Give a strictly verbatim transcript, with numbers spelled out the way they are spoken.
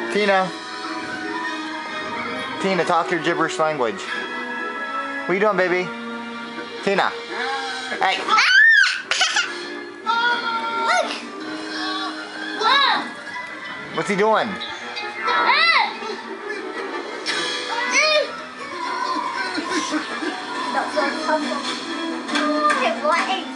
Tina. Tina, talk your gibberish language. What are you doing, baby? Tina. Hey. What's he doing? Động rồi không? Hiệp của anh.